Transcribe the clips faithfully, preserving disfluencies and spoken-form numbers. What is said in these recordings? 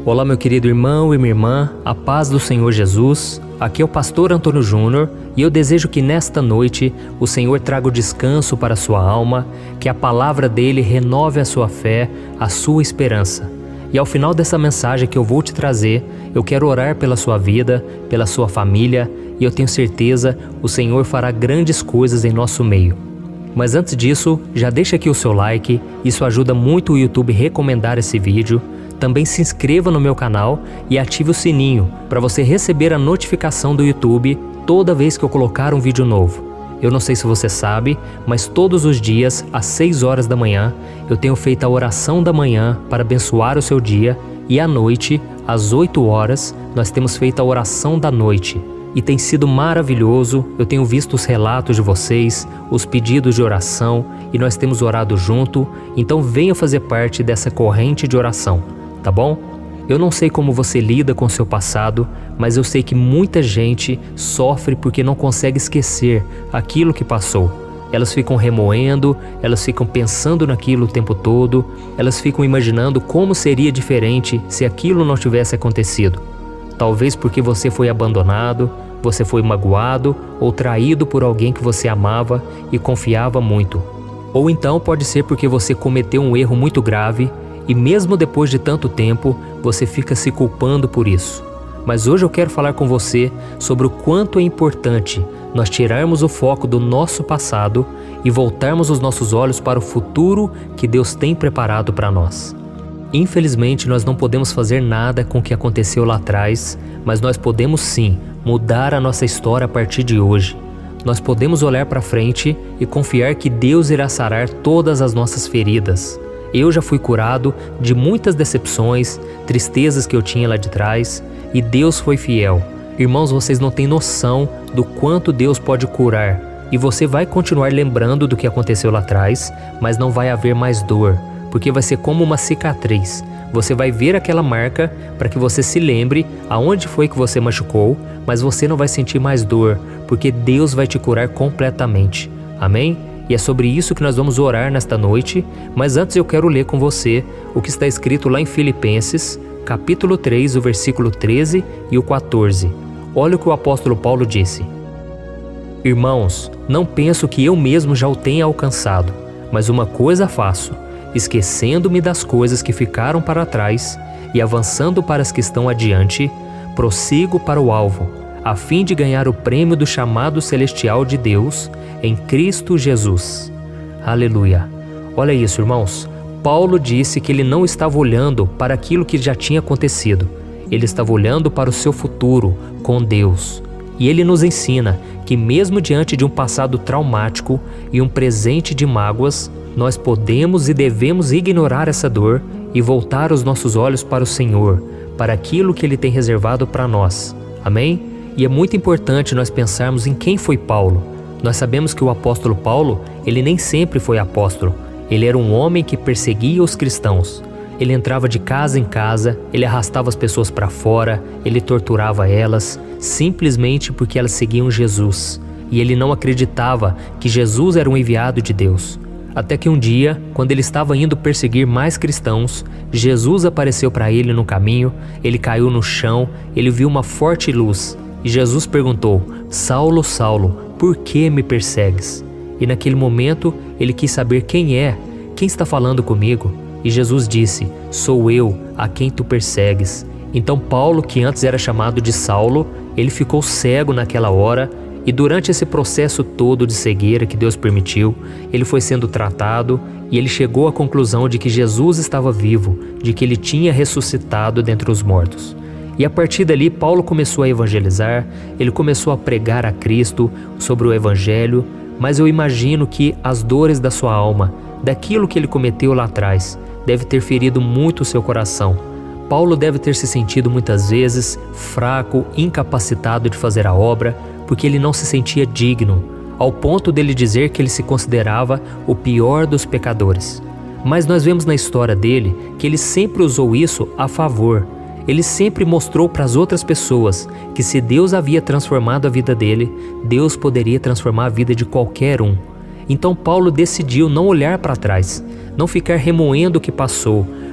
Olá, meu querido irmão e minha irmã, a paz do Senhor Jesus. Aqui é o pastor Antônio Júnior e eu desejo que nesta noite o Senhor traga o descanso para a sua alma, que a palavra dele renove a sua fé, a sua esperança. E ao final dessa mensagem que eu vou te trazer, eu quero orar pela sua vida, pela sua família, e eu tenho certeza o Senhor fará grandes coisas em nosso meio. Mas antes disso, já deixa aqui o seu like, isso ajuda muito o YouTube a recomendar esse vídeo. Também se inscreva no meu canal e ative o sininho para você receber a notificação do YouTube toda vez que eu colocar um vídeo novo. Eu não sei se você sabe, mas todos os dias, às seis horas da manhã, eu tenho feito a oração da manhã para abençoar o seu dia, e à noite, às oito horas, nós temos feito a oração da noite. E tem sido maravilhoso, eu tenho visto os relatos de vocês, os pedidos de oração, e nós temos orado junto, então venha fazer parte dessa corrente de oração, tá bom? Eu não sei como você lida com seu passado, mas eu sei que muita gente sofre porque não consegue esquecer aquilo que passou. Elas ficam remoendo, elas ficam pensando naquilo o tempo todo, elas ficam imaginando como seria diferente se aquilo não tivesse acontecido. Talvez porque você foi abandonado, você foi magoado ou traído por alguém que você amava e confiava muito. Ou então pode ser porque você cometeu um erro muito grave e mesmo depois de tanto tempo, você fica se culpando por isso. Mas hoje eu quero falar com você sobre o quanto é importante nós tirarmos o foco do nosso passado e voltarmos os nossos olhos para o futuro que Deus tem preparado para nós. Infelizmente, nós não podemos fazer nada com o que aconteceu lá atrás, mas nós podemos sim mudar a nossa história a partir de hoje. Nós podemos olhar para frente e confiar que Deus irá sarar todas as nossas feridas. Eu já fui curado de muitas decepções, tristezas que eu tinha lá de trás, e Deus foi fiel. Irmãos, vocês não têm noção do quanto Deus pode curar, e você vai continuar lembrando do que aconteceu lá atrás, mas não vai haver mais dor, porque vai ser como uma cicatriz. Você vai ver aquela marca para que você se lembre aonde foi que você machucou, mas você não vai sentir mais dor, porque Deus vai te curar completamente. Amém? E é sobre isso que nós vamos orar nesta noite, mas antes eu quero ler com você o que está escrito lá em Filipenses, capítulo três, o versículo treze e o quatorze. Olha o que o apóstolo Paulo disse. Irmãos, não penso que eu mesmo já o tenha alcançado, mas uma coisa faço, esquecendo-me das coisas que ficaram para trás e avançando para as que estão adiante, prossigo para o alvo, a fim de ganhar o prêmio do chamado celestial de Deus em Cristo Jesus. Aleluia! Olha isso, irmãos. Paulo disse que ele não estava olhando para aquilo que já tinha acontecido. Ele estava olhando para o seu futuro com Deus. E ele nos ensina que mesmo diante de um passado traumático e um presente de mágoas, nós podemos e devemos ignorar essa dor e voltar os nossos olhos para o Senhor, para aquilo que Ele tem reservado para nós. Amém? E é muito importante nós pensarmos em quem foi Paulo. Nós sabemos que o apóstolo Paulo, ele nem sempre foi apóstolo. Ele era um homem que perseguia os cristãos. Ele entrava de casa em casa, ele arrastava as pessoas para fora, ele torturava elas, simplesmente porque elas seguiam Jesus. E ele não acreditava que Jesus era um enviado de Deus. Até que um dia, quando ele estava indo perseguir mais cristãos, Jesus apareceu para ele no caminho, ele caiu no chão, ele viu uma forte luz, e Jesus perguntou: Saulo, Saulo, por que me persegues? E naquele momento, ele quis saber quem é, quem está falando comigo, e Jesus disse: sou eu, a quem tu persegues. Então Paulo, que antes era chamado de Saulo, ele ficou cego naquela hora, e durante esse processo todo de cegueira que Deus permitiu, ele foi sendo tratado e ele chegou à conclusão de que Jesus estava vivo, de que ele tinha ressuscitado dentre os mortos. E a partir dali, Paulo começou a evangelizar, ele começou a pregar a Cristo sobre o Evangelho, mas eu imagino que as dores da sua alma, daquilo que ele cometeu lá atrás, deve ter ferido muito o seu coração. Paulo deve ter se sentido muitas vezes fraco, incapacitado de fazer a obra, porque ele não se sentia digno, ao ponto dele dizer que ele se considerava o pior dos pecadores. Mas nós vemos na história dele que ele sempre usou isso a favor. Ele sempre mostrou para as outras pessoas que se Deus havia transformado a vida dele, Deus poderia transformar a vida de qualquer um. Então Paulo decidiu não olhar para trás, não ficar remoendo o que passou,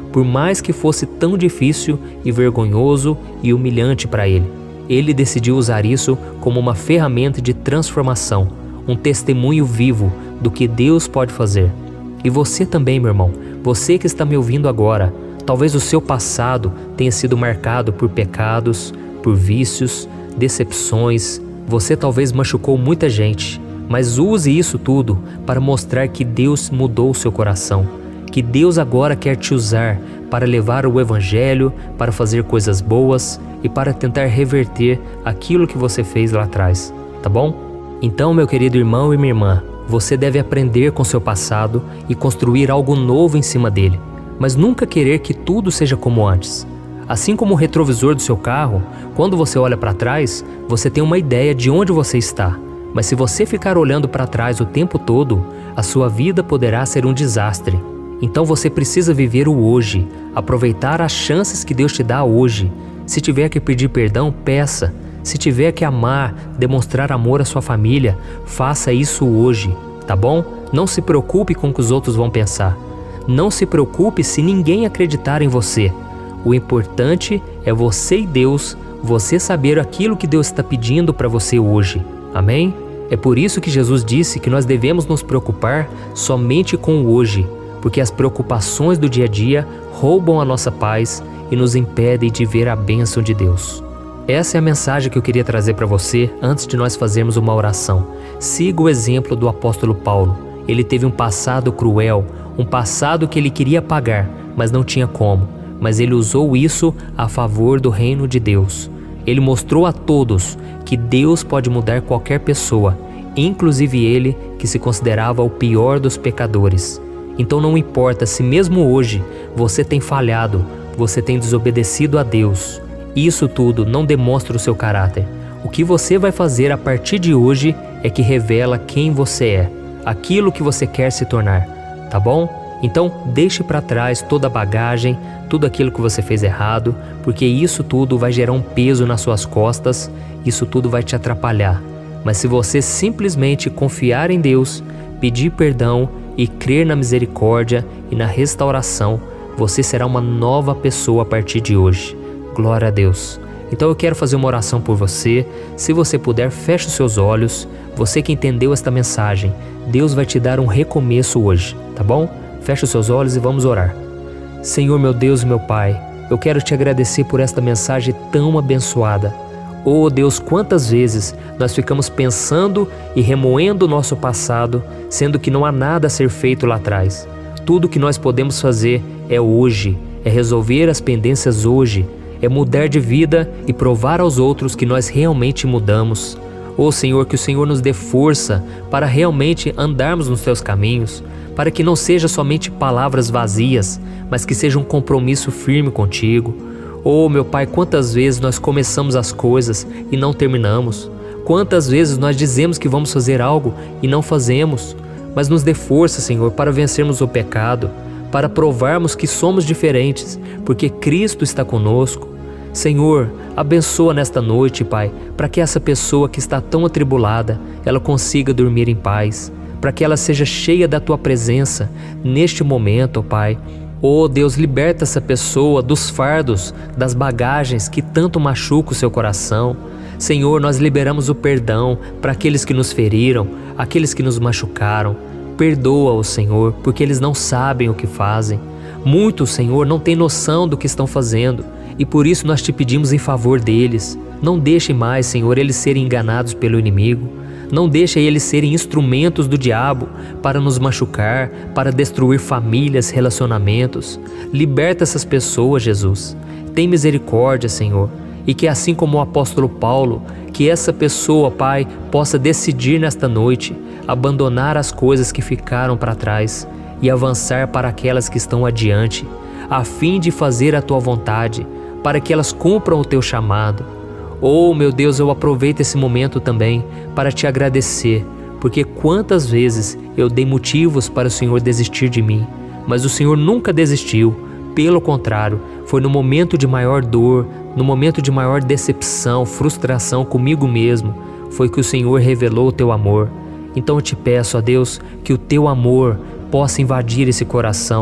por mais que fosse tão difícil e vergonhoso e humilhante para ele. Ele decidiu usar isso como uma ferramenta de transformação, um testemunho vivo do que Deus pode fazer. E você também, meu irmão, você que está me ouvindo agora, talvez o seu passado tenha sido marcado por pecados, por vícios, decepções. Você talvez machucou muita gente, mas use isso tudo para mostrar que Deus mudou o seu coração, que Deus agora quer te usar para levar o Evangelho, para fazer coisas boas e para tentar reverter aquilo que você fez lá atrás, tá bom? Então, meu querido irmão e minha irmã, você deve aprender com seu passado e construir algo novo em cima dele, mas nunca querer que tudo seja como antes. Assim como o retrovisor do seu carro, quando você olha para trás, você tem uma ideia de onde você está. Mas se você ficar olhando para trás o tempo todo, a sua vida poderá ser um desastre. Então você precisa viver o hoje, aproveitar as chances que Deus te dá hoje. Se tiver que pedir perdão, peça. Se tiver que amar, demonstrar amor à sua família, faça isso hoje, tá bom? Não se preocupe com o que os outros vão pensar. Não se preocupe se ninguém acreditar em você. O importante é você e Deus, você saber aquilo que Deus está pedindo para você hoje. Amém? É por isso que Jesus disse que nós devemos nos preocupar somente com o hoje, porque as preocupações do dia a dia roubam a nossa paz e nos impedem de ver a bênção de Deus. Essa é a mensagem que eu queria trazer para você antes de nós fazermos uma oração. Siga o exemplo do apóstolo Paulo. Ele teve um passado cruel, um passado que ele queria apagar, mas não tinha como. Mas ele usou isso a favor do reino de Deus. Ele mostrou a todos que Deus pode mudar qualquer pessoa, inclusive ele que se considerava o pior dos pecadores. Então não importa se mesmo hoje você tem falhado, você tem desobedecido a Deus. Isso tudo não demonstra o seu caráter. O que você vai fazer a partir de hoje é que revela quem você é, aquilo que você quer se tornar, tá bom? Então deixe para trás toda a bagagem, tudo aquilo que você fez errado, porque isso tudo vai gerar um peso nas suas costas, isso tudo vai te atrapalhar. Mas se você simplesmente confiar em Deus, pedir perdão e crer na misericórdia e na restauração, você será uma nova pessoa a partir de hoje. Glória a Deus. Então eu quero fazer uma oração por você. Se você puder, feche os seus olhos. Você que entendeu esta mensagem, Deus vai te dar um recomeço hoje, tá bom? Feche os seus olhos e vamos orar. Senhor, meu Deus e meu Pai, eu quero te agradecer por esta mensagem tão abençoada. Oh Deus, quantas vezes nós ficamos pensando e remoendo o nosso passado, sendo que não há nada a ser feito lá atrás. Tudo que nós podemos fazer é hoje, é resolver as pendências hoje, é mudar de vida e provar aos outros que nós realmente mudamos. Oh Senhor, que o Senhor nos dê força para realmente andarmos nos teus caminhos, para que não seja somente palavras vazias, mas que seja um compromisso firme contigo. Oh meu Pai, quantas vezes nós começamos as coisas e não terminamos? Quantas vezes nós dizemos que vamos fazer algo e não fazemos? Mas nos dê força, Senhor, para vencermos o pecado, para provarmos que somos diferentes, porque Cristo está conosco. Senhor, abençoa nesta noite, Pai, para que essa pessoa que está tão atribulada, ela consiga dormir em paz, para que ela seja cheia da Tua presença neste momento, ó Pai. Oh Deus, liberta essa pessoa dos fardos, das bagagens que tanto machucam o seu coração. Senhor, nós liberamos o perdão para aqueles que nos feriram, aqueles que nos machucaram. Perdoa-os, Senhor, porque eles não sabem o que fazem. Muitos, Senhor, não têm noção do que estão fazendo, e por isso nós te pedimos em favor deles. Não deixe mais, Senhor, eles serem enganados pelo inimigo. Não deixe eles serem instrumentos do diabo para nos machucar, para destruir famílias, relacionamentos. Liberta essas pessoas, Jesus. Tem misericórdia, Senhor. E que assim como o apóstolo Paulo, que essa pessoa, Pai, possa decidir nesta noite abandonar as coisas que ficaram para trás e avançar para aquelas que estão adiante, a fim de fazer a Tua vontade, para que elas cumpram o Teu chamado. Oh, meu Deus, eu aproveito esse momento também para Te agradecer, porque quantas vezes eu dei motivos para o Senhor desistir de mim, mas o Senhor nunca desistiu. Pelo contrário, foi no momento de maior dor, no momento de maior decepção, frustração comigo mesmo, foi que o Senhor revelou o Teu amor. Então eu te peço, ó Deus, que o Teu amor possa invadir esse coração,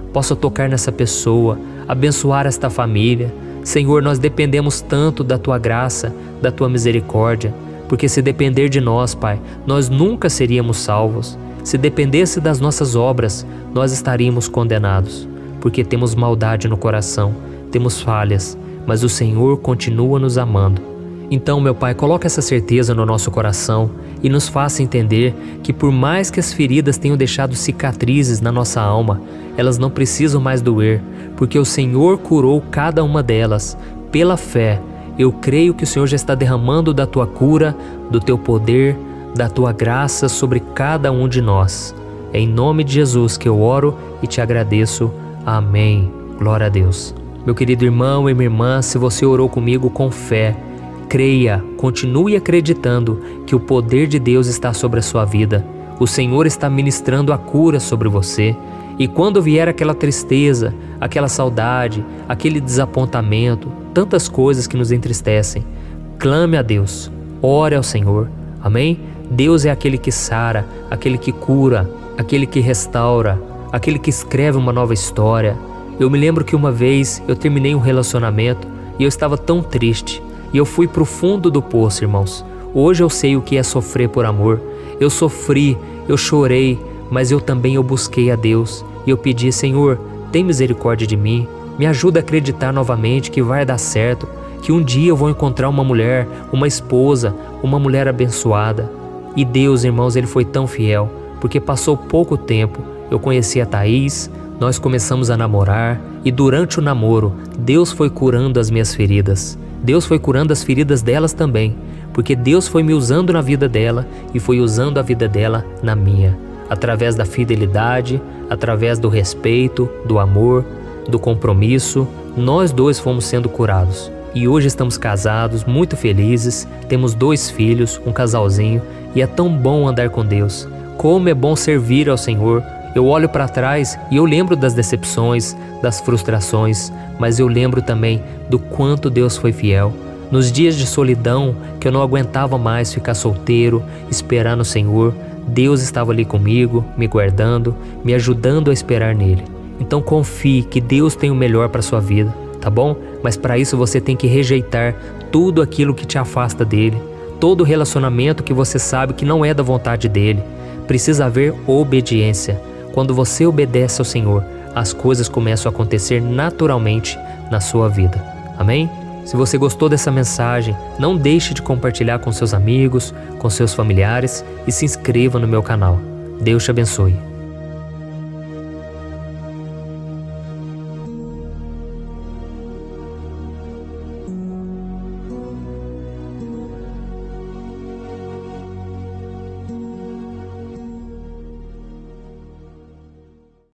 possa tocar nessa pessoa, abençoar esta família. Senhor, nós dependemos tanto da Tua graça, da Tua misericórdia, porque se depender de nós, Pai, nós nunca seríamos salvos. Se dependesse das nossas obras, nós estaríamos condenados, porque temos maldade no coração, temos falhas, mas o Senhor continua nos amando. Então, meu Pai, coloca essa certeza no nosso coração e nos faça entender que por mais que as feridas tenham deixado cicatrizes na nossa alma, elas não precisam mais doer, porque o Senhor curou cada uma delas. Pela fé, eu creio que o Senhor já está derramando da Tua cura, do Teu poder, da Tua graça sobre cada um de nós. É em nome de Jesus que eu oro e te agradeço. Amém. Glória a Deus. Meu querido irmão e minha irmã, se você orou comigo com fé, creia, continue acreditando que o poder de Deus está sobre a sua vida. O Senhor está ministrando a cura sobre você. E quando vier aquela tristeza, aquela saudade, aquele desapontamento, tantas coisas que nos entristecem, clame a Deus, ore ao Senhor. Amém? Deus é aquele que sara, aquele que cura, aquele que restaura, aquele que escreve uma nova história. Eu me lembro que uma vez eu terminei um relacionamento e eu estava tão triste. E eu fui para o fundo do poço, irmãos. Hoje eu sei o que é sofrer por amor. Eu sofri, eu chorei, mas eu também eu busquei a Deus. E eu pedi, Senhor, tem misericórdia de mim. Me ajuda a acreditar novamente que vai dar certo. Que um dia eu vou encontrar uma mulher, uma esposa, uma mulher abençoada. E Deus, irmãos, Ele foi tão fiel. Porque passou pouco tempo, eu conheci a Thaís, nós começamos a namorar. E durante o namoro, Deus foi curando as minhas feridas. Deus foi curando as feridas delas também, porque Deus foi me usando na vida dela e foi usando a vida dela na minha, através da fidelidade, através do respeito, do amor, do compromisso. Nós dois fomos sendo curados e hoje estamos casados, muito felizes, temos dois filhos, um casalzinho, e é tão bom andar com Deus. Como é bom servir ao Senhor. Eu olho para trás e eu lembro das decepções, das frustrações, mas eu lembro também do quanto Deus foi fiel. Nos dias de solidão, que eu não aguentava mais ficar solteiro, esperar no Senhor, Deus estava ali comigo, me guardando, me ajudando a esperar nele. Então confie que Deus tem o melhor para sua vida, tá bom? Mas para isso você tem que rejeitar tudo aquilo que te afasta dele, todo relacionamento que você sabe que não é da vontade dele. Precisa haver obediência. Quando você obedece ao Senhor, as coisas começam a acontecer naturalmente na sua vida. Amém? Se você gostou dessa mensagem, não deixe de compartilhar com seus amigos, com seus familiares e se inscreva no meu canal. Deus te abençoe.